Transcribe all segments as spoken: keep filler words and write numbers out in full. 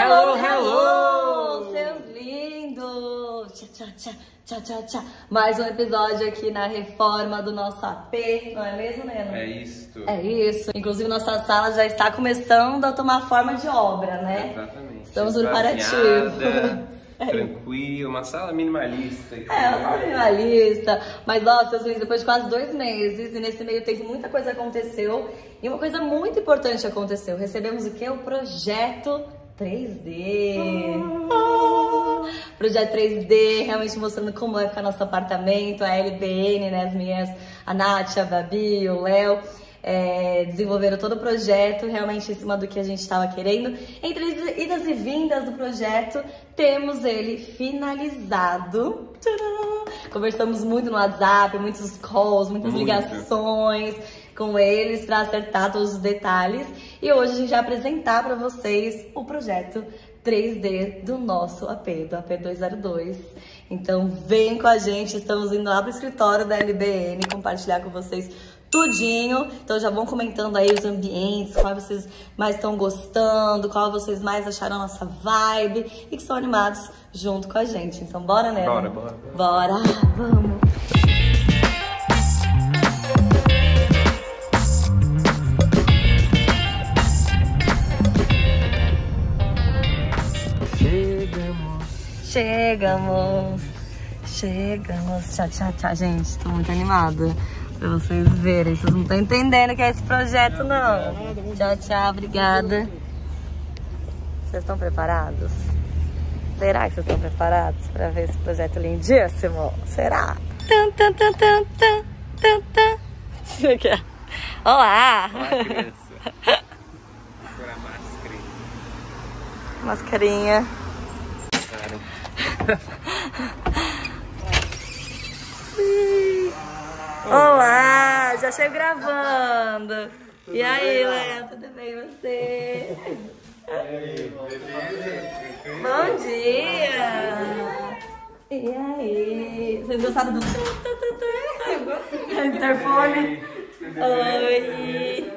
Hello, hello! Seus lindos! Tchá, tchá, tchá, tchá, tchá, tchá. Mais um episódio aqui na reforma do nosso A P, não é mesmo, Neno? É isso. É isso. Inclusive, nossa sala já está começando a tomar forma de obra, né? Exatamente. Estamos no preparativo. Tranquilo, uma sala minimalista. É, uma sala minimalista. Mas, ó, seus lindos, depois de quase dois meses, e nesse meio tempo muita coisa aconteceu. E uma coisa muito importante aconteceu. Recebemos o quê? O projeto três D. Oh! Projeto três D, realmente mostrando como vai ficar nosso apartamento, a L B N, né? As minhas, a Nath, a Babi, o Léo. É, desenvolveram todo o projeto realmente em cima do que a gente estava querendo. Entre idas e vindas do projeto, temos ele finalizado. Tcharam! Conversamos muito no WhatsApp, muitos calls, muitas Muito. ligações com eles para acertar todos os detalhes. E hoje a gente vai apresentar para vocês o projeto três D do nosso A P, do A P duzentos e dois. Então vem com a gente, estamos indo lá pro escritório da L B N compartilhar com vocês tudinho. Então já vão comentando aí os ambientes, qual vocês mais estão gostando, qual vocês mais acharam a nossa vibe e que estão animados junto com a gente. Então bora, né? Bora, bora. Bora, vamos! Chegamos! Chegamos! Tchau, tchau, tchau, gente. Tô muito animada. Pra vocês verem, vocês não estão entendendo o que é esse projeto, não. Tchau, tchau, obrigada. Vocês estão preparados? Será que vocês estão preparados pra ver esse projeto lindíssimo? Será? Tum, tum, tum, tum, tum, tum, tum. Isso aqui é. Olá! Olá, criança. Agora a Mascarinha. Olá, já chego gravando. Tudo e aí, Léo, tudo bem e você? E aí, bom dia! E aí? Vocês gostaram do interfone? Oi!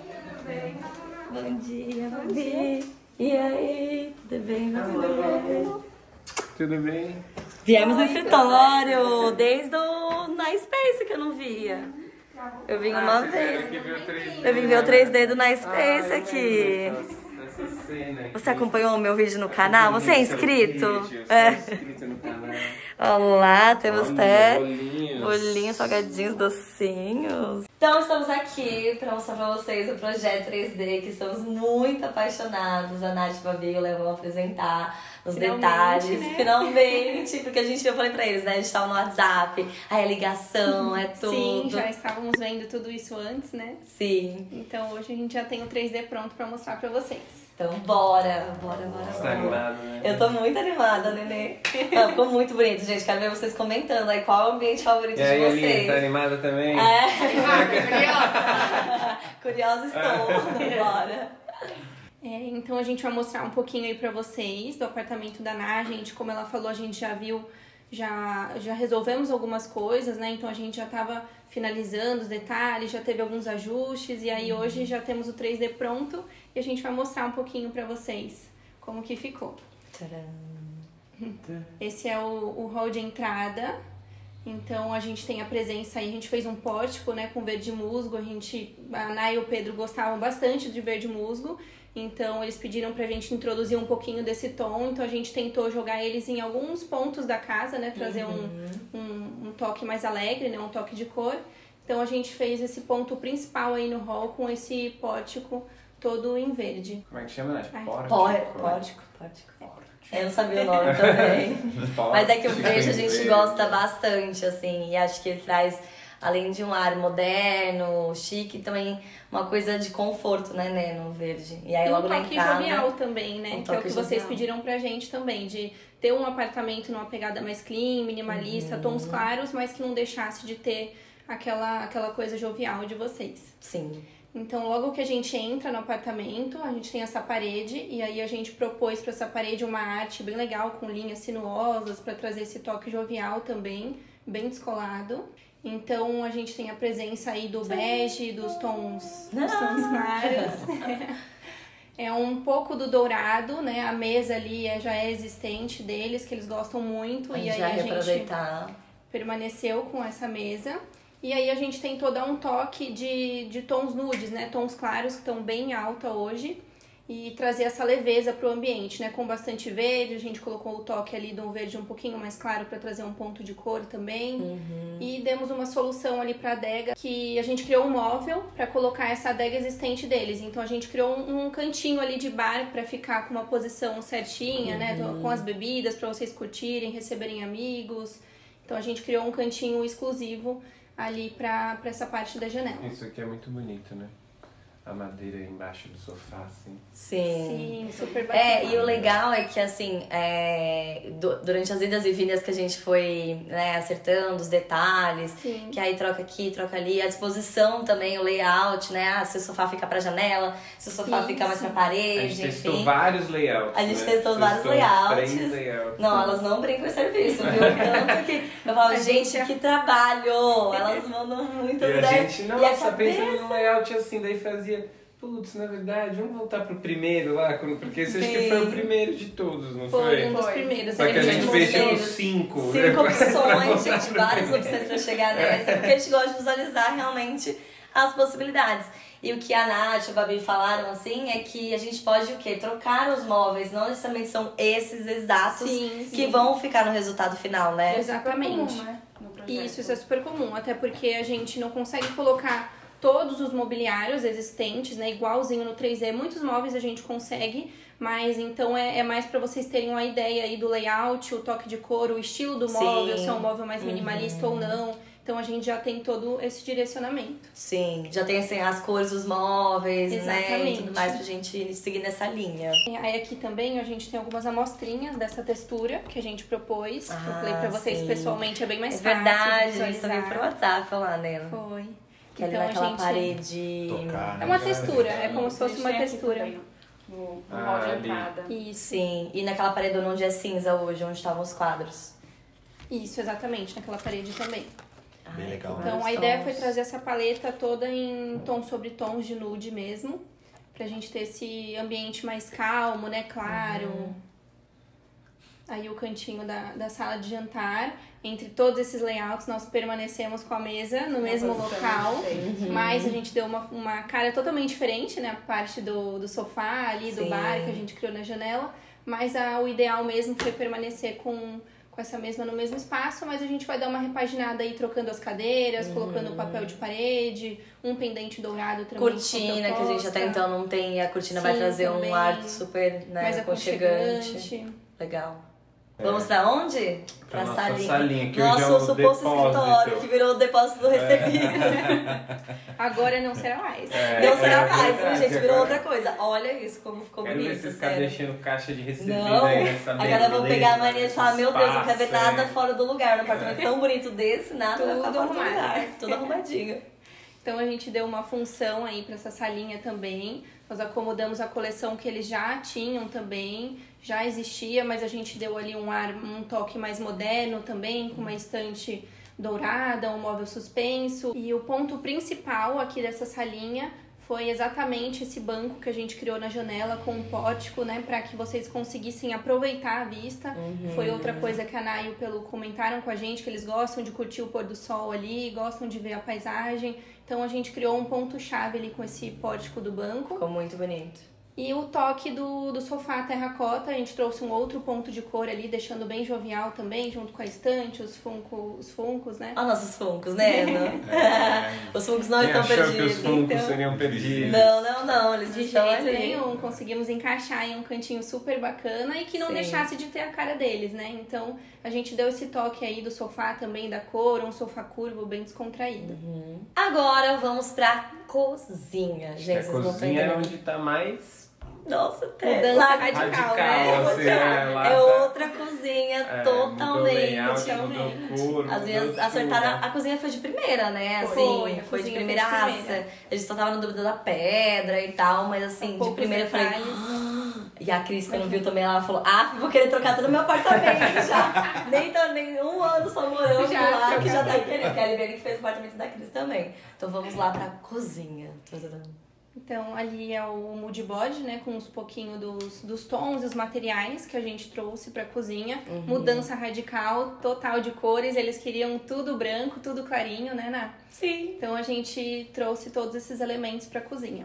Bom dia, Babi! E aí, tudo bem e você? Tudo bem? Viemos no escritório, desde o Nightspace que eu não via. Eu vim uma ah, vez. três D. Eu vim ver o três D do Nightspace ah, aqui. Essa, essa cena aqui. Você acompanhou o meu vídeo no canal? Você é inscrito? Vídeo, é. inscrito no canal. Olá, temos Olha, até bolinhos. bolinhos, salgadinhos, docinhos. Então estamos aqui para mostrar para vocês o projeto três D, que estamos muito apaixonados. A Nath e a Babi e o Léo vão apresentar os finalmente, detalhes, né? Finalmente, porque a gente, eu falei pra eles, né, a gente tava no WhatsApp, aí a ligação, é tudo. Sim, já estávamos vendo tudo isso antes, né? Sim. Então hoje a gente já tem o três D pronto pra mostrar pra vocês. Então bora, bora, bora, Você bora. tá animada, né? Eu tô muito animada, Nenê. Não, ficou muito bonito, gente, quero ver vocês comentando aí qual é o ambiente favorito e aí, de vocês. Aline, tá animada também? É. Curiosa. Curiosa estou, bora. É, então a gente vai mostrar um pouquinho aí pra vocês do apartamento da Ná. A gente, como ela falou, a gente já viu, já, já resolvemos algumas coisas, né? Então a gente já tava finalizando os detalhes, já teve alguns ajustes e aí hoje já temos o três D pronto e a gente vai mostrar um pouquinho pra vocês como que ficou. Tcharam. Esse é o, o hall de entrada. Então a gente tem a presença aí, a gente fez um pórtico, né, com verde musgo. A gente, a Ná e o Pedro gostavam bastante de verde musgo. Então eles pediram pra gente introduzir um pouquinho desse tom, então a gente tentou jogar eles em alguns pontos da casa, né, trazer uhum. um, um, um toque mais alegre, né, um toque de cor. Então a gente fez esse ponto principal aí no hall com esse pórtico todo em verde. Como é que chama, né? Pórtico. Pórtico, pórtico. Eu não sabia o nome também. Mas é que o verde a gente gosta bastante, assim, e acho que ele traz, além de um ar moderno, chique, também uma coisa de conforto, né, né, no verde. E aí e logo um na toque entrada, jovial também, né, um que é o que vocês jovial. pediram pra gente também, de ter um apartamento numa pegada mais clean, minimalista, uhum. tons claros, mas que não deixasse de ter aquela, aquela coisa jovial de vocês. Sim. Então, logo que a gente entra no apartamento, a gente tem essa parede e aí a gente propôs para essa parede uma arte bem legal com linhas sinuosas para trazer esse toque jovial também, bem descolado. Então, a gente tem a presença aí do bege, dos tons, dos tons claros. É um pouco do dourado, né? A mesa ali é, já é existente deles, que eles gostam muito. A e gente aí vai a gente reaproveitar. permaneceu com essa mesa. E aí a gente tentou dar um toque de, de tons nudes, né? Tons claros que estão bem alta hoje. E trazer essa leveza pro ambiente, né? Com bastante verde, a gente colocou o toque ali de um verde um pouquinho mais claro para trazer um ponto de cor também. Uhum. E demos uma solução ali pra adega, que a gente criou um móvel para colocar essa adega existente deles. Então a gente criou um, um cantinho ali de bar para ficar com uma posição certinha, uhum. né? Com as bebidas para vocês curtirem, receberem amigos. Então a gente criou um cantinho exclusivo ali pra, pra essa parte da janela. Isso aqui é muito bonito, né? A madeira embaixo do sofá, assim. Sim. Sim, super bacana. É, e o legal é que, assim, é, du- durante as idas e vindas que a gente foi, né, acertando os detalhes, Sim. que aí troca aqui, troca ali, a disposição também, o layout, né? Ah, se o sofá fica pra janela, se o sofá Isso. fica mais pra parede, A gente testou enfim. vários layouts. A gente né? testou vários Testou layouts. Três layouts. Não, elas não brincam em serviço, viu? Tanto que eu falo, A gente, gente- que trabalho! Elas mandam muitas E a ideias. gente, E a nossa, cabeça... pensando no layout assim, daí fazia, putz, na verdade, vamos voltar pro primeiro lá, quando- porque esse acho que Sim. foi o primeiro de todos, não Foi foi? um dos Foi. primeiros. Só que a Sim, gente sim. fechou Sim. os cinco. Cinco né? opções, gente, várias opções pra chegar nessa, porque a gente gosta de visualizar realmente as possibilidades. E o que a Nath e o Babi falaram, assim, é que a gente pode o quê? Trocar os móveis, não necessariamente são esses exatos Sim, sim. que vão ficar no resultado final, né? Exatamente. Comum, né? No projeto. Isso, isso é super comum, até porque a gente não consegue colocar todos os mobiliários existentes, né, igualzinho no três D. Muitos móveis a gente consegue, mas então é, é mais para vocês terem uma ideia aí do layout, o toque de cor, o estilo do Sim. móvel, se é um móvel mais minimalista Uhum. ou não. Então a gente já tem todo esse direcionamento. Sim, já tem assim, as cores dos móveis, né? E Exatamente. tudo mais pra gente seguir nessa linha. Aí aqui também a gente tem algumas amostrinhas dessa textura que a gente propôs. Ah, Eu falei pra vocês sim. pessoalmente, é bem mais É fácil verdade, de a gente também visualizar. pro WhatsApp falar, né? Foi. Que ali Então, a naquela gente- parede. Tocar, É né? uma textura, é como se A fosse gente uma tem aqui textura. também, ó, No, no Ah, hall de ali. entrada. Isso, Sim, e naquela parede onde é cinza hoje, onde estavam os quadros. isso, exatamente, naquela parede também. Bem legal. Então vários a ideia foi tons. trazer essa paleta toda em tons sobre tons de nude mesmo, pra gente ter esse ambiente mais calmo, né, claro. Uhum. Aí o cantinho da, da sala de jantar, entre todos esses layouts nós permanecemos com a mesa no mesmo posição local, diferente. mas a gente deu uma, uma cara totalmente diferente, né, a parte do, do sofá ali, do Sim. bar que a gente criou na janela, mas a, o ideal mesmo foi permanecer com com essa mesma no mesmo espaço, mas a gente vai dar uma repaginada aí, trocando as cadeiras, colocando papel de parede, um pendente dourado também. Cortina, que a gente até então não tem, e a cortina vai Sim, trazer um também. ar super, né, mais aconchegante. aconchegante. Legal. É. Vamos pra onde? Pra nossa salinha. salinha, que Nosso hoje é o suposto depósito. escritório, que virou o depósito do recebido. Agora não será mais. É, Não será é mais, verdade, gente, virou agora. outra coisa. Olha isso, como ficou Quero ver bonito, vocês ficarem sério. deixando caixa de recebido Não, aí nessa mesa. agora eu vou pegar a mania de falar, meu Deus, não quero ver espaço, nada é. fora do lugar. No apartamento tão bonito desse, nada vai ficar Tudo fora do arrumado. lugar. Tudo arrumadinho. Então a gente deu uma função aí para essa salinha também. Nós acomodamos a coleção que eles já tinham também, já existia, mas a gente deu ali um ar, um toque mais moderno também, com uma estante dourada, um móvel suspenso. E o ponto principal aqui dessa salinha foi exatamente esse banco que a gente criou na janela com um pórtico, né, para que vocês conseguissem aproveitar a vista. Foi outra coisa que a Ana e o Pelu comentaram com a gente, que eles gostam de curtir o pôr do sol ali, gostam de ver a paisagem. Então a gente criou um ponto-chave ali com esse pórtico do banco. Ficou muito bonito. E o toque do, do sofá terracota, a gente trouxe um outro ponto de cor ali, deixando bem jovial também, junto com a estante, os, funko, os funcos, né? Olha nossos funcos, né, Ana? É. Os funcos não Quem estão achou perdidos. que os funcos então. seriam perdidos? Não, não, não. Eles De estão jeito ali. nenhum, conseguimos encaixar em um cantinho super bacana e que não Sim. deixasse de ter a cara deles, né? Então a gente deu esse toque aí do sofá também, da cor, um sofá curvo bem descontraído. Agora vamos pra cozinha. Gente, A vocês não estão cozinha é entendendo. onde tá mais Nossa, até Mudança lá radical, radical, né? assim, né? Lá é tá- outra cozinha, é, totalmente. Mudou layout, totalmente. mudou cor, As mudou minhas tudo, acertaram. né? A cozinha foi de primeira, né? Foi, Assim, a foi de cozinha primeira foi de raça. primeira. A gente só tava na dúvida da pedra e tal, mas assim, São de poucos primeira eu falei. detalhes. "Ah!" E a Cris, quando viu também, ela falou: ah, vou querer trocar todo o meu apartamento já. nem, tô, nem um ano só morando Já, lá, que já tá trocar. querendo. Que a Liviane que fez o apartamento da Cris também. Então vamos lá pra cozinha. Tudum. Então, ali é o mood board, né? Com uns pouquinho dos, dos tons e os materiais que a gente trouxe pra cozinha. Uhum. Mudança radical, total de cores. Eles queriam tudo branco, tudo clarinho, né, Ná? Sim. Então, a gente trouxe todos esses elementos pra cozinha.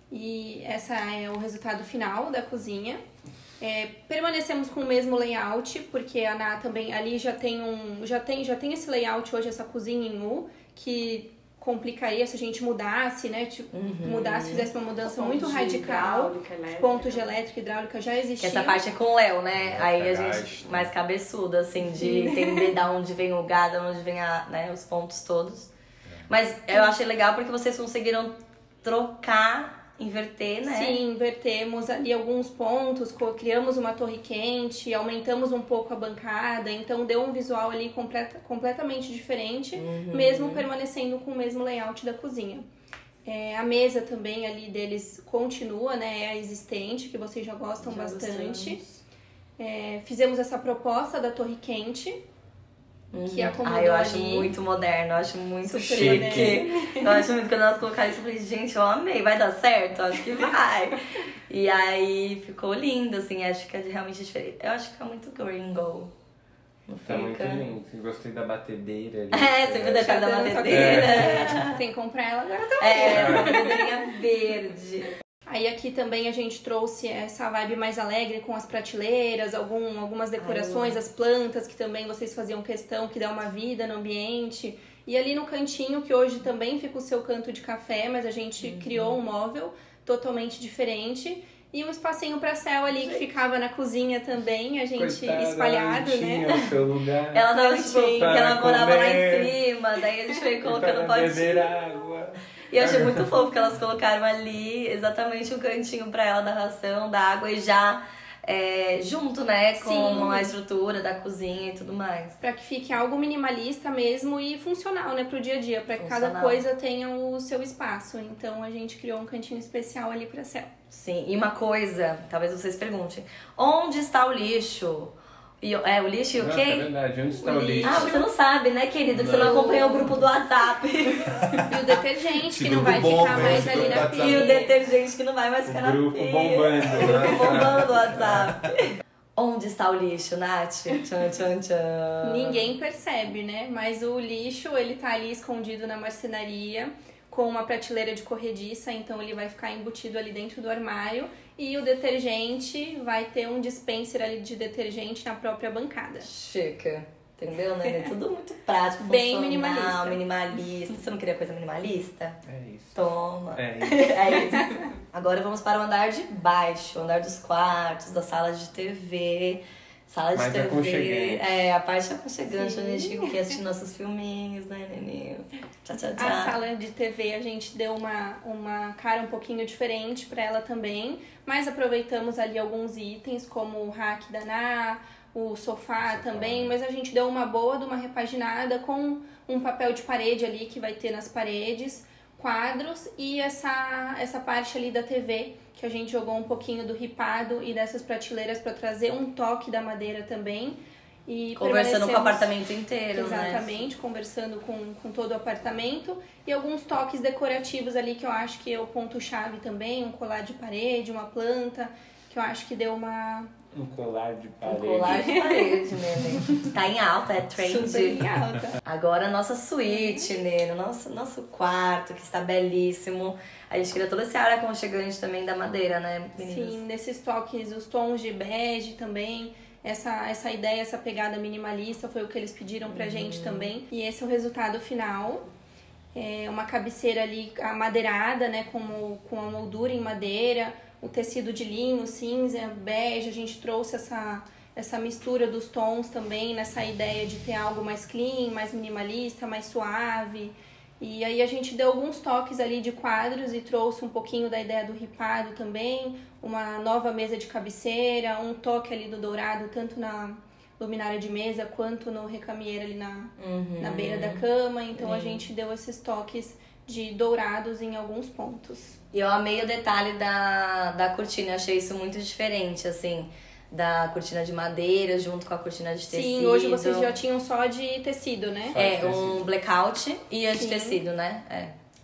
E essa é o resultado final da cozinha. É, permanecemos com o mesmo layout, porque a Ná também ali já tem um. Já tem, já tem esse layout hoje, essa cozinha em U, que complicaria se a gente mudasse, né? Tipo, uhum. mudasse, fizesse uma mudança muito radical. Os pontos de elétrica e hidráulica já existiam. Que essa parte é com o Léo, né? É, aí a gente mais cabeçuda, assim, de entender de onde vem o gado, de onde vem a, né, os pontos todos. Mas eu achei legal porque vocês conseguiram trocar, inverter, né? Sim, invertemos ali alguns pontos, criamos uma torre quente, aumentamos um pouco a bancada, então deu um visual ali completa, completamente diferente, uhum. mesmo permanecendo com o mesmo layout da cozinha. É, a mesa também ali deles continua, né? É a existente, que vocês já gostam já bastante. É, fizemos essa proposta da torre quente, que acomodou ah, eu acho ali. muito moderno, eu acho muito Super chique. moderno. Eu acho muito, quando elas colocaram isso, eu falei, gente, eu amei, vai dar certo? Acho que vai. E aí ficou lindo, assim, acho que é realmente diferente. Eu acho que fica muito gringo. Não tá fica? Muito lindo, gostei da batedeira ali. É, você viu o detalhe da batedeira? É. Tem que comprar ela agora também. É, uma batedeirinha verde. Aí aqui também a gente trouxe essa vibe mais alegre com as prateleiras, algum, algumas decorações, Ai, as plantas que também vocês faziam questão, que dá uma vida no ambiente. E ali no cantinho, que hoje também fica o seu canto de café, mas a gente uhum. criou um móvel totalmente diferente. E um espacinho pra céu ali gente. que ficava na cozinha também, a gente Coitada, espalhado, ela né? O seu lugar. Ela tava tipo, que ela morava lá em cima, daí a gente foi colocando potinho. água. E eu achei muito fofo que elas colocaram ali exatamente o cantinho pra ela da ração, da água e já é, junto, né, com Sim. a estrutura da cozinha e tudo mais. Pra que fique algo minimalista mesmo e funcional, né, pro dia a dia, pra que funcional. cada coisa tenha o seu espaço. Então a gente criou um cantinho especial ali pra céu. Sim, e uma coisa, talvez vocês perguntem, onde está o lixo? E, é, o lixo e o quê? É verdade, onde está o, o lixo? Ah, você não sabe, né, querido? Que não. Você não acompanhou o grupo do WhatsApp. E o detergente, que não vai bom, ficar mais ali na pia. E o detergente que não vai mais ficar na pia. O grupo bombando. O grupo bombando do WhatsApp. Onde está o lixo, Nath? Tchan, tchan, tchan. Ninguém percebe, né? Mas o lixo, ele tá ali escondido na marcenaria, com uma prateleira de corrediça, então ele vai ficar embutido ali dentro do armário. E o detergente vai ter um dispenser ali de detergente na própria bancada. Chique, entendeu, né? É tudo muito prático, bem minimalista. minimalista. Você não queria coisa minimalista? É isso. Toma. É isso. É isso. Agora vamos para o andar de baixo, o andar dos quartos, das salas de T V. Sala de Mais T V, aconchegante. é, a parte aconchegante, onde a gente fica aqui assistindo nossos filminhos, né, Neninho? Tchau, tchau, tchau. A sala de T V a gente deu uma, uma cara um pouquinho diferente pra ela também, mas aproveitamos ali alguns itens, como o rack da Ná, o sofá, sofá também, mas a gente deu uma boa de uma repaginada com um papel de parede ali que vai ter nas paredes, quadros e essa, essa parte ali da T V, que a gente jogou um pouquinho do ripado e dessas prateleiras para trazer um toque da madeira também. E conversando com o apartamento inteiro, exatamente, né? Conversando com, com todo o apartamento. E alguns toques decorativos ali que eu acho que é o ponto-chave também, um colar de parede, uma planta, que eu acho que deu uma... Um colar de parede. Um colar de parede, Nene. Tá em alta, é trend. Super em alta. Agora a nossa suíte, Nene, nosso, nosso quarto, que está belíssimo. A gente queria todo esse ar aconchegante também da madeira, né, meninas? Sim, nesses toques, os tons de bege também. Essa, essa ideia, essa pegada minimalista foi o que eles pediram pra uhum. gente também. E esse é o resultado final. É uma cabeceira ali amadeirada, né, com, com a moldura em madeira, o tecido de linho, cinza, bege. A gente trouxe essa, essa mistura dos tons também, nessa ideia de ter algo mais clean, mais minimalista, mais suave. E aí a gente deu alguns toques ali de quadros e trouxe um pouquinho da ideia do ripado também, uma nova mesa de cabeceira, um toque ali do dourado, tanto na luminária de mesa quanto no recamieiro ali na, uhum. na beira da cama. Então uhum. a gente deu esses toques de dourados em alguns pontos. E eu amei o detalhe da, da cortina, eu achei isso muito diferente, assim, da cortina de madeira junto com a cortina de tecido. Sim, hoje vocês já tinham só de tecido, né? É, um blackout e a de Sim. tecido, né? É.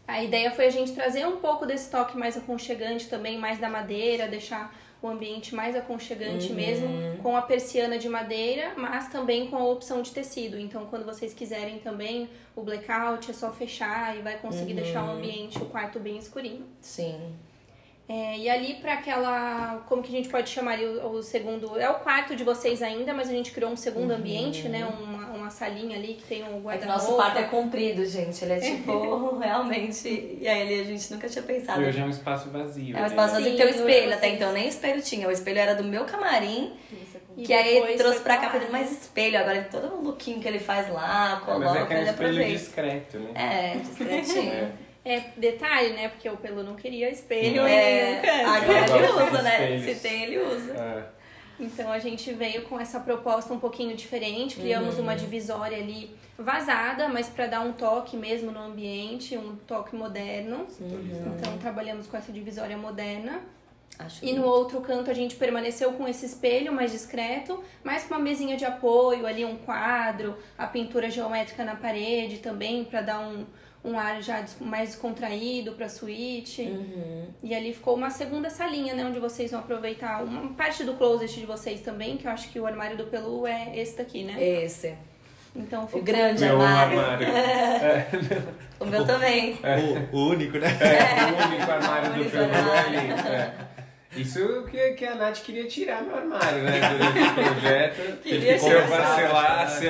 A ideia foi a gente trazer um pouco desse toque mais aconchegante também, mais da madeira, deixar o ambiente mais aconchegante uhum. mesmo, com a persiana de madeira, mas também com a opção de tecido. Então, quando vocês quiserem também o blackout, é só fechar e vai conseguir uhum. deixar o ambiente, o quarto bem escurinho. Sim. É, e ali para aquela, como que a gente pode chamar ali o, o segundo, é o quarto de vocês ainda, mas a gente criou um segundo uhum. ambiente, né, uma, uma salinha ali que tem um guarda-roupa. É que nosso quarto é comprido, gente, ele é tipo, realmente, e aí a gente nunca tinha pensado. E hoje é um espaço vazio. É um espaço vazio, tem um espelho, até então nem espelho tinha, o espelho era do meu camarim, e que aí ele trouxe pra cá, pedindo mais espelho, agora todo o lookinho que ele faz lá, coloca, mas é aquele ele espelho aproveita. discreto, né? É, discretinho. É detalhe, né? Porque o Pelu não queria espelho é, em nenhum canto. Agora ele usa, né? Se tem, ele usa. É. Então a gente veio com essa proposta um pouquinho diferente, criamos uhum. uma divisória ali vazada, mas para dar um toque mesmo no ambiente, um toque moderno. Uhum. Então trabalhamos com essa divisória moderna. Acho e no outro canto a gente permaneceu com esse espelho mais discreto, mas com uma mesinha de apoio, ali um quadro, a pintura geométrica na parede também, para dar um, um ar já mais descontraído para a suíte. Uhum. E ali ficou uma segunda salinha, né, onde vocês vão aproveitar uma parte do closet de vocês também, que eu acho que o armário do Pelu é esse daqui, né? Esse. Então ficou... O grande meu armário. armário. É. O meu também. É. O, o único, né? É, o único armário do Pelu armário. ali. É. Isso que, que a Nath queria tirar meu armário, né? Durante o projeto. Queria Se eu vacilasse.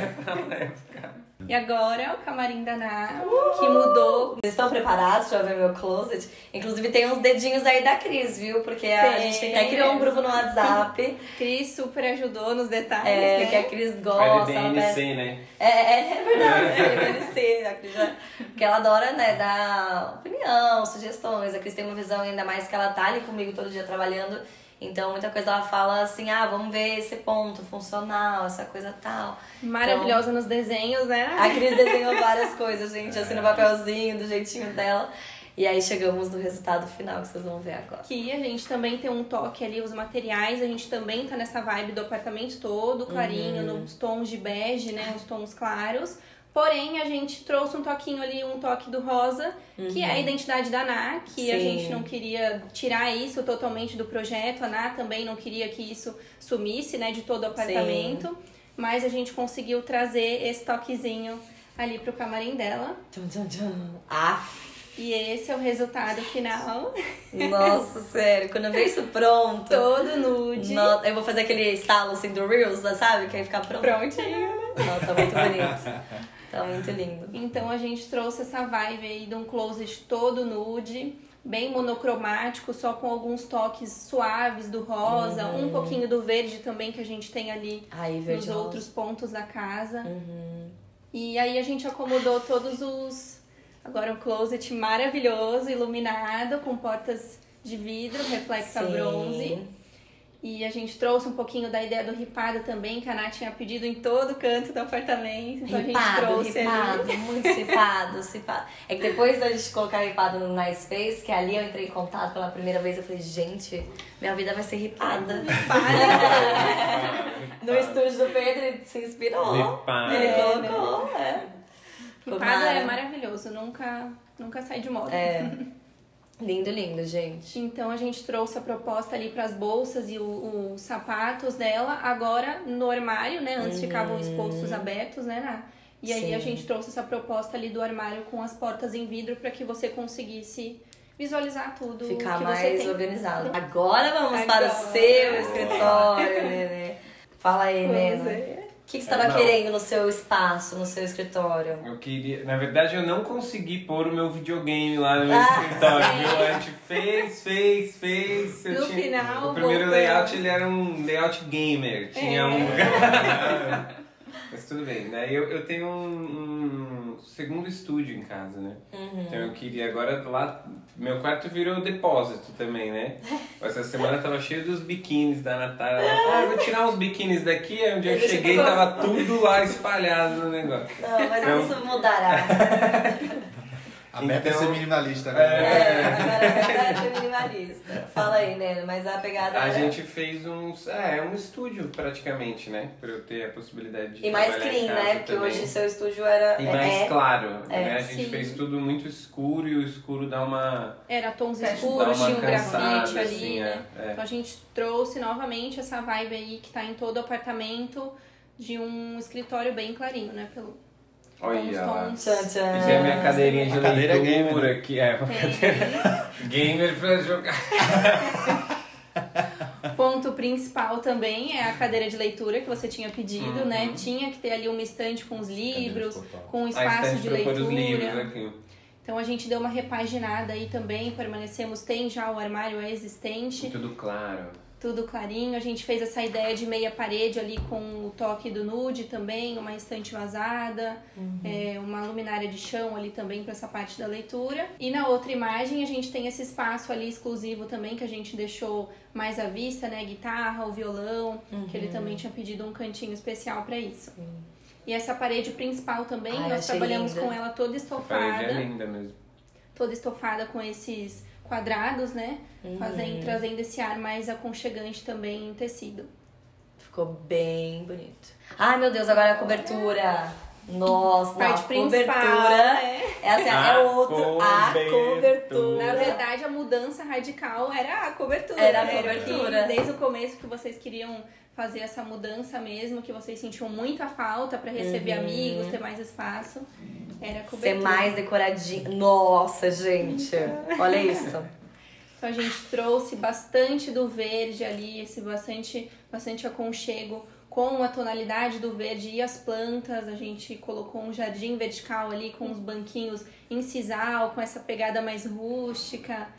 E agora o camarim da Nath, que mudou. Vocês estão preparados pra ver meu closet? Inclusive tem uns dedinhos aí da Cris, viu? Porque a Tem. gente até criou um grupo no WhatsApp. Cris super ajudou nos detalhes, É, né? que a Cris Faz gosta. D ela N C, peça- né? É, é, é verdade, é D N C. A Cris já... Porque ela adora, né, dar opinião, sugestões. A Cris tem uma visão, ainda mais que ela tá ali comigo todo dia trabalhando. Então, muita coisa ela fala assim, ah, vamos ver esse ponto funcional, essa coisa tal. Maravilhosa nos desenhos, né? A Cris desenhou várias coisas, gente, assim no papelzinho, do jeitinho dela. E aí chegamos no resultado final que vocês vão ver agora. Que a gente também tem um toque ali, os materiais, a gente também tá nessa vibe do apartamento todo, clarinho, Uhum. nos tons de bege, né, os tons claros. Porém, a gente trouxe um toquinho ali, um toque do rosa, uhum. que é a identidade da Ná, que Sim. a gente não queria tirar isso totalmente do projeto. A Ná também não queria que isso sumisse, né, de todo o apartamento. Sim. Mas a gente conseguiu trazer esse toquezinho ali pro camarim dela. Tchum, tchum, tchum. Ah. E esse é o resultado final. Nossa, sério, quando eu ver isso pronto. Todo nude. No... Eu vou fazer aquele estalo assim do Reels, sabe? Que aí fica pronto. Prontinho. Nossa, muito bonito. Tá muito lindo. Então a gente trouxe essa vibe aí de um closet todo nude, bem monocromático, só com alguns toques suaves do rosa, uhum. um pouquinho do verde também que a gente tem ali Ai, nos rosa. Outros pontos da casa. Uhum. E aí a gente acomodou todos os... Agora um closet maravilhoso, iluminado, com portas de vidro, reflexo a bronze. E a gente trouxe um pouquinho da ideia do ripado também, que a Nath tinha pedido em todo canto do apartamento. Então ripado, a gente trouxe ripado, ali. muito ripado, ripado. É que depois da gente colocar ripado no Nice Space, que ali eu entrei em contato pela primeira vez, eu falei, gente, minha vida vai ser ripada. No estúdio do Pedro, ele se inspirou. Ripado. Ele É, colocou, né? é. Ripado é maravilhoso, nunca, nunca sai de moda. É. Lindo, lindo, gente. Então a gente trouxe a proposta ali para as bolsas e o- os sapatos dela, agora no armário, né? Antes Uhum. ficavam expostos abertos, né? Ná? E aí Sim. a gente trouxe essa proposta ali do armário com as portas em vidro para que você conseguisse visualizar tudo. Ficar que mais você tem. organizado. Agora vamos Agora. para o seu escritório, Nenê. Fala aí, Vamos Nenê. ver. O que, que você estava É, não. querendo no seu espaço, no seu escritório? Eu queria... Na verdade, eu não consegui pôr o meu videogame lá no meu Ah, escritório, sim. viu? A gente fez, fez, fez. Eu No tinha... final, O primeiro voltamos. layout, ele era um layout gamer. Tinha É. um lugar... Mas tudo bem, né? Eu, eu tenho um, um segundo estúdio em casa, né? Uhum. Então eu queria agora lá... Meu quarto virou depósito também, né? Essa semana tava cheio dos biquínis da Natália. Ela falou, ah, eu vou tirar uns biquínis daqui. Aí um dia eu Deixa cheguei e eu- tava tudo lá espalhado no negócio. Não, mas Então- isso mudará. A meta Então- é ser minimalista, É. né? É, agora vai ser minimalista. Fala aí, né? Mas a pegada... A era... gente fez uns... É, um estúdio praticamente, né? Pra eu ter a possibilidade de E mais trabalhar em clean, casa né? Porque também. hoje seu estúdio era... E mais é, claro, é, né? A gente sim. fez tudo muito escuro e o escuro dá uma... Era tons Dá escuros, uma tinha um cansada, grafite ali, assim, né? é, é. Então a gente trouxe novamente essa vibe aí que tá em todo o apartamento de um escritório bem clarinho, né? Pelo, Olha com os lá. tons. Tchan, tchan. E tem a minha cadeirinha de A cadeira é leitura, gamer, né? que é uma cadeira gamer pra jogar. Ponto principal também é a cadeira de leitura que você tinha pedido, Uhum. né? Tinha que ter ali uma estante com os livros, ficou top. com um A espaço estante de pra pôr os livros leitura. aqui. Então a gente deu uma repaginada aí também, permanecemos, tem já o armário existente, Tudo claro. tudo clarinho. A gente fez essa ideia de meia parede ali com o toque do nude também, uma estante vazada, é, uma luminária de chão ali também para essa parte da leitura. E na outra imagem a gente tem esse espaço ali exclusivo também que a gente deixou mais à vista, né? Guitarra, o violão, que ele também tinha pedido um cantinho especial para isso. E essa parede principal também, Ai, nós achei trabalhamos linda. com ela toda A estofada. parede é linda mesmo. Toda estofada com esses quadrados, né? Fazendo, trazendo esse ar mais aconchegante também em tecido. Ficou bem bonito. Ai, meu Deus, agora a cobertura. Nossa, não, Parte a principal, cobertura. né? É assim, A é outro. A cobertura. cobertura. Na verdade, a mudança radical era a cobertura. Era a né? cobertura. que desde o começo que vocês queriam fazer essa mudança mesmo, que vocês sentiam muita falta pra receber amigos, ter mais espaço, era a Ser cobertura. mais decoradinho. Nossa, gente. Olha isso. Então a gente trouxe bastante do verde ali, esse bastante, bastante aconchego com a tonalidade do verde e as plantas. A gente colocou um jardim vertical ali com os banquinhos em sisal, com essa pegada mais rústica.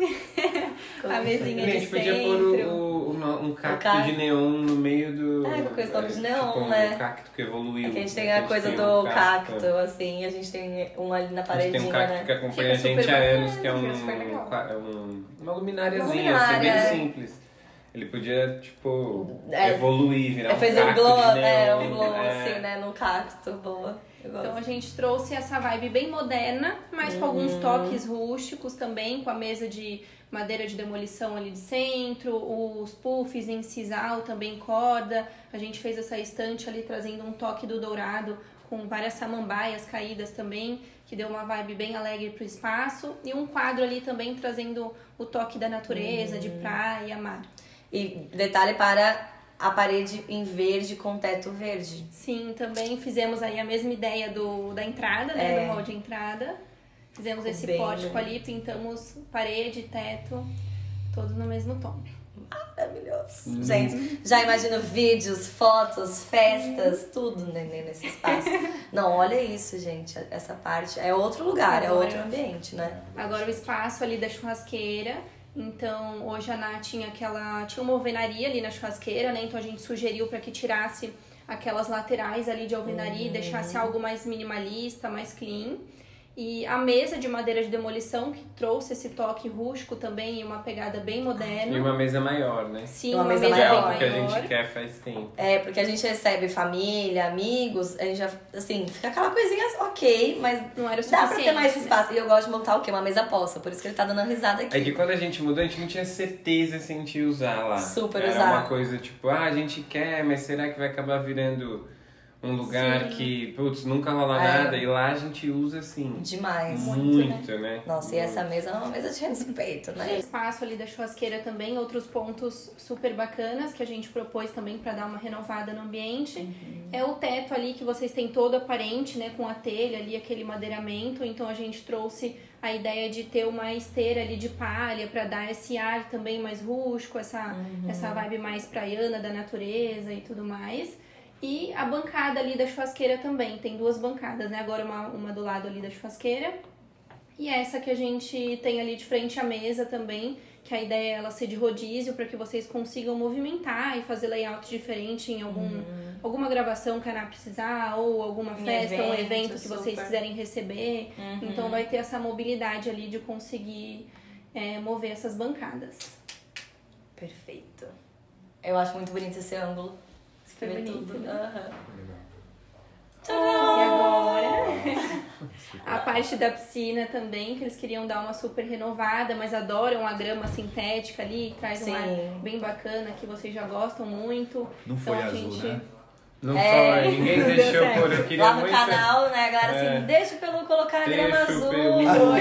A mesinha A de gente podia pôr o, centro. o- o- um cacto cacto. de neon no meio do... É, com questão de neon, tipo, né? um cacto que evoluiu. É que a gente tem né? a coisa tem do um cacto, assim, a gente tem um ali na A gente paredinha, tem um cacto né? que acompanha a Fica gente super há bacana, anos, que é um, fica super legal. é um- uma luminariazinha, Uma assim, luminária, bem é. simples. Ele podia, tipo, É. evoluir, virar É, um fez cacto um glow, de é, neon. um glow, é. assim, né, no cacto, boa. Eu gosto. Então a gente trouxe essa vibe bem moderna, mas com alguns toques rústicos também, com a mesa de madeira de demolição ali de centro, os puffs em sisal também corda. A gente fez essa estante ali trazendo um toque do dourado com várias samambaias caídas também, que deu uma vibe bem alegre pro espaço. E um quadro ali também trazendo o toque da natureza, de praia, mar. E detalhe para a parede em verde com teto verde. Sim, também fizemos aí a mesma ideia do, da entrada, né? É. Do hall de entrada. Fizemos Ficou esse bem pórtico bonito. ali, pintamos parede, teto, todos no mesmo tom. Maravilhoso. Gente, já imagino vídeos, fotos, festas, tudo né, nesse espaço. Não, olha isso, gente. Essa parte é outro lugar, é Agora- outro ambiente, né? Agora o espaço ali da churrasqueira. Então, hoje a Nath tinha aquela. Tinha uma alvenaria ali na churrasqueira, né? Então a gente sugeriu para que tirasse aquelas laterais ali de alvenaria e deixasse algo mais minimalista, mais clean. E a mesa de madeira de demolição, que trouxe esse toque rústico também e uma pegada bem moderna. E uma mesa maior, né? Sim, Uma uma, mesa mesa, Que é maior. bem o que a maior. gente quer faz tempo. É, porque a gente recebe família, amigos, a gente já, assim, fica aquela coisinha ok, mas Não era o dá pra ter suficiente, mais né? espaço. E eu gosto de montar o quê? Uma mesa posta, por isso que ele tá dando risada aqui. É que quando a gente mudou, a gente não tinha certeza se a gente ia usar lá. Super Era usar. uma coisa tipo, ah, a gente quer, mas será que vai acabar virando um lugar Sim. que, putz, nunca rola É. nada? E lá a gente usa assim. Demais. Muito, né? Nossa, e essa mesa é uma mesa de respeito, O né? espaço ali da churrasqueira também, outros pontos super bacanas que a gente propôs também para dar uma renovada no ambiente. É o teto ali que vocês têm todo aparente, né, com a telha ali, aquele madeiramento. Então a gente trouxe a ideia de ter uma esteira ali de palha para dar esse ar também mais rústico, essa, essa vibe mais praiana da natureza e tudo mais. E a bancada ali da churrasqueira também, tem duas bancadas, né? Agora uma, uma do lado ali da churrasqueira e essa que a gente tem ali de frente à mesa também, que a ideia é ela ser de rodízio para que vocês consigam movimentar e fazer layout diferente em algum, alguma gravação que a Ana precisar, ou alguma Em festa, um evento, evento que vocês super. quiserem receber. Então vai ter essa mobilidade ali de conseguir é, mover essas bancadas. Perfeito. Eu acho muito bonito esse ângulo. Você Foi vê bonito, tudo. né? Aham. E agora... A parte da piscina também, que eles queriam dar uma super renovada, mas adoram a grama sintética ali, que traz um ar bem bacana, que vocês já gostam muito. Não foi então, a azul, gente... né? Não É. foi, ninguém deixou por. Eu queria Lá no muito. canal, né, a galera É. assim, deixa o Pelu colocar a grama Deixa o azul. Pelu,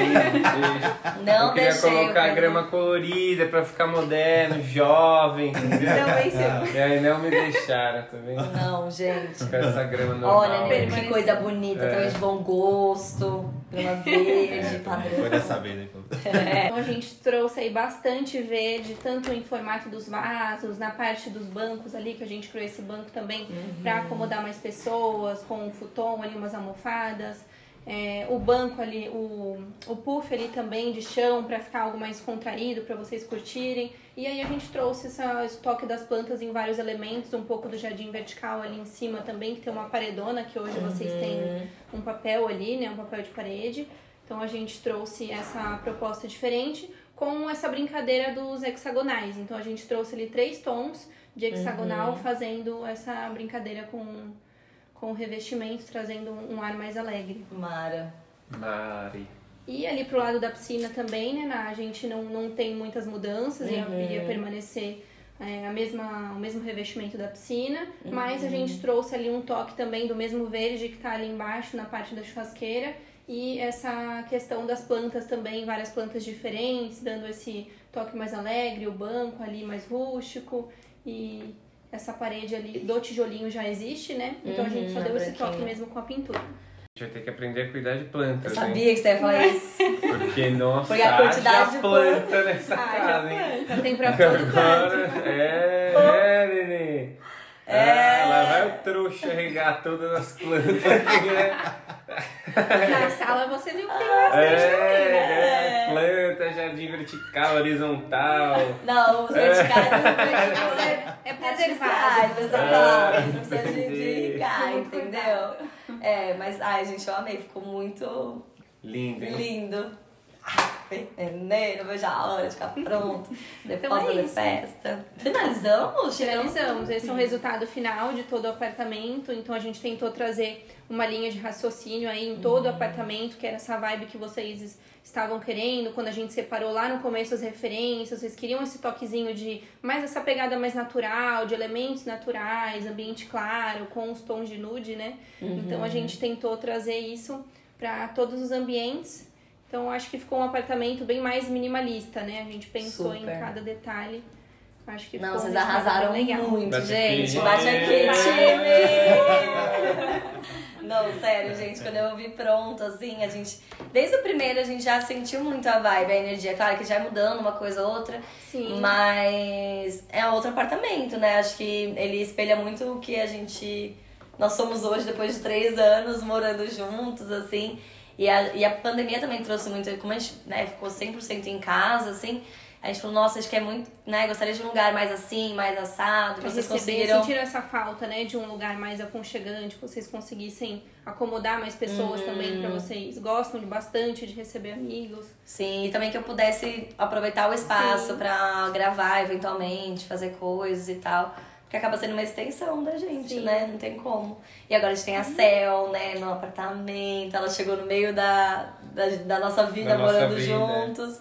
deixa. Não Eu queria deixei. colocar o a Pelu. grama colorida pra ficar moderno, jovem, entendeu? Não venceu. E aí não me deixaram, tá vendo? Não, gente. Com essa grama normal. Olha, né, que Permaneceu. coisa bonita, É. também de bom gosto, grama verde, padrão. Foi dessa vez, né? Então a gente trouxe aí bastante verde, tanto em formato dos vasos, na parte dos bancos ali, que a gente criou esse banco também Uhum. para acomodar mais pessoas, com um futon ali, umas almofadas. É, o banco ali, o, o puff ali também de chão para ficar algo mais contraído, para vocês curtirem. E aí a gente trouxe essa, esse toque das plantas em vários elementos, um pouco do jardim vertical ali em cima também, que tem uma paredona, que hoje vocês têm um papel ali, né, um papel de parede. Então a gente trouxe essa proposta diferente com essa brincadeira dos hexagonais. Então a gente trouxe ali três tons de hexagonal Uhum. fazendo essa brincadeira com, com o revestimento, trazendo um ar mais alegre. Mara. Mari. E ali pro lado da piscina também, né, na, a gente não, não tem muitas mudanças, ia, Uhum. iria permanecer é, a mesma, o mesmo revestimento da piscina, Uhum. mas a gente trouxe ali um toque também do mesmo verde que tá ali embaixo na parte da churrasqueira. E essa questão das plantas também, várias plantas diferentes, dando esse toque mais alegre, o banco ali mais rústico e essa parede ali do tijolinho já existe, né? Então a gente só Uhum, deu a esse toque branquinha. mesmo com a pintura. A gente vai ter que aprender a cuidar de Eu plantas, hein? sabia que você ia falar isso. Porque, nossa, Porque a quantidade haja de planta nessa Ah, casa, hein? já planta, tem pra todo Agora, canto. é, é, nenê. É. Ah, lá vai o trouxa regar todas as plantas aqui, né? Na sala você viu que tem bastante também, né? É, é, planta, jardim vertical, horizontal. Não, os verticais não É, é artificiais, preservado. você Ah, fala, não precisa de, de entendi. irrigar, Muito entendeu? É, mas, ai, gente, eu amei, ficou muito Lindo, hein? lindo. Ai, não vejo a hora de ficar pronto, depois Então é da isso. festa. Finalizamos? Finalizamos. Esse é o resultado final de todo o apartamento. Então a gente tentou trazer uma linha de raciocínio aí em todo o apartamento, que era essa vibe que vocês estavam querendo. Quando a gente separou lá no começo as referências, vocês queriam esse toquezinho de mais essa pegada mais natural, de elementos naturais, ambiente claro, com os tons de nude, né? Então a gente tentou trazer isso para todos os ambientes. Então acho que ficou um apartamento bem mais minimalista, né? A gente pensou Super. em cada detalhe. Acho que Não, ficou um vocês resultado arrasaram bem legal. muito, Bate gente. aqui. Bate aqui, É. time! Não, sério, gente, quando eu vi pronto, assim, a gente... Desde o primeiro a gente já sentiu muito a vibe, a energia. Claro que já é mudando uma coisa ou outra, Sim. mas é outro apartamento, né? Acho que ele espelha muito o que a gente... Nós somos hoje, depois de três anos morando juntos, assim. E a, e a pandemia também trouxe muito... Como a gente, né, ficou cem por cento em casa, assim... A gente falou, nossa, acho que é muito, né? Gostaria de um lugar mais assim, mais assado. Pra Vocês receber, conseguiram. sentiram essa falta, né, de um lugar mais aconchegante, que vocês conseguissem acomodar mais pessoas também, pra vocês gostam de bastante de receber amigos. Sim, e também que eu pudesse aproveitar o espaço Sim. pra gravar eventualmente, fazer coisas e tal. Porque acaba sendo uma extensão da gente, Sim. né? Não tem como. E agora a gente tem a Cel, né, no apartamento. Ela chegou no meio da, da, da nossa vida, Da nossa morando vida. juntos.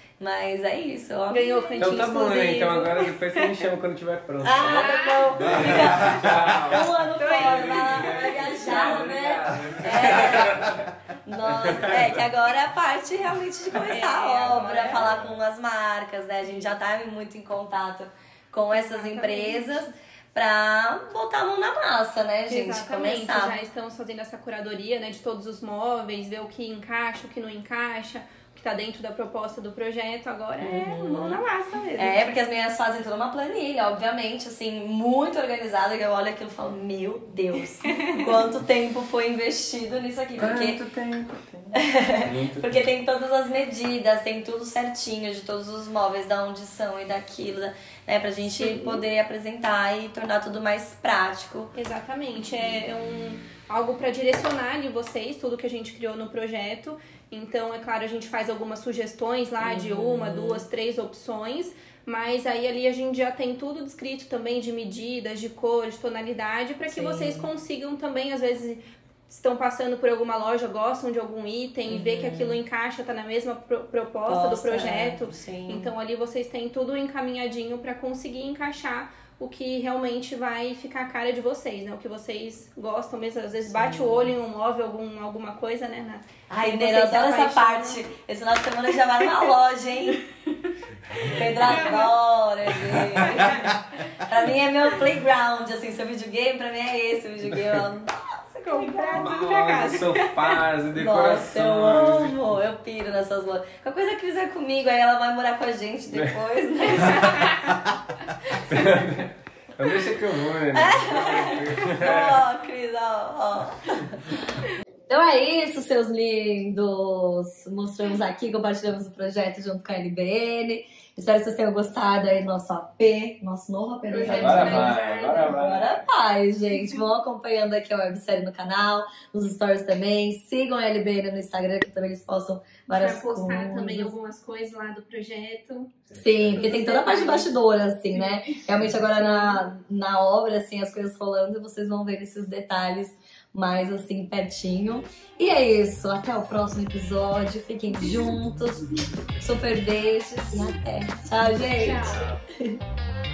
Mas é isso, ó. Ganhou o cantinho Então tá bom, né? exclusivo. Então agora depois você me chama quando tiver pronto. Ah, tá bom. Fica um ano Tô fora, indo. vai vai viajar, né? Obrigado. É. Nossa, é que agora é a parte realmente de começar É, a obra, agora- falar com as marcas, né? A gente já tá muito em contato com essas Exatamente. empresas pra botar a mão na massa, né, gente? Exatamente, Começar. já estamos fazendo essa curadoria, né, de todos os móveis, ver o que encaixa, o que não encaixa, o que tá dentro da proposta do projeto. Agora é mão na massa mesmo. É, porque as meninas fazem toda uma planilha, obviamente, assim, muito organizada. E eu olho aquilo e falo, meu Deus, quanto tempo foi investido nisso aqui. Porque Quanto tempo tem? Muito Porque tem todas as medidas, tem tudo certinho de todos os móveis, da onde são e daquilo, né? Pra gente Sim. poder apresentar e tornar tudo mais prático. Exatamente, é, é um, algo para direcionar ali vocês, tudo que a gente criou no projeto. Então, é claro, a gente faz algumas sugestões lá de uma, duas, três opções, mas aí ali a gente já tem tudo descrito também de medidas, de cor, de tonalidade, para que Sim. vocês consigam também, às vezes, estão passando por alguma loja, gostam de algum item uhum. e vê que aquilo encaixa, tá na mesma pro proposta Posta, do projeto. É, então ali vocês têm tudo encaminhadinho para conseguir encaixar o que realmente vai ficar a cara de vocês, né? O que vocês gostam mesmo, às vezes bate Sim. o olho em um móvel, algum, alguma coisa, né? Na, Ai, Neira, adoro essa parte. Esse final de semana já vai na loja, hein? Pedro adora, gente. Pra mim é meu playground, assim, seu videogame, pra mim é esse o videogame. Nossa, comprar tudo pra casa. Sofás, decorações. Nossa, eu amo, eu piro nessas lojas. Qualquer coisa que fizer comigo, aí ela vai morar com a gente depois, né? Então deixa que eu vou, né? Ó, Cris, ó, ó. Então é isso, seus lindos. Mostramos aqui, compartilhamos o projeto junto com a L B N. Espero que vocês tenham gostado aí do nosso A P, nosso novo A P. Agora vai, agora vai. Agora vai, gente. Vão acompanhando aqui a websérie no canal, nos stories também. Sigam a L B N no Instagram, que também eles postam várias coisas. Vai postar coisas. também algumas coisas lá do projeto. Sim, porque tem toda a parte de bastidora, assim, né? Realmente agora na, na obra, assim, as coisas rolando, vocês vão ver esses detalhes mais assim, pertinho. E é isso, até o próximo episódio. Fiquem juntos. Super beijo e até. Tchau, gente. Tchau.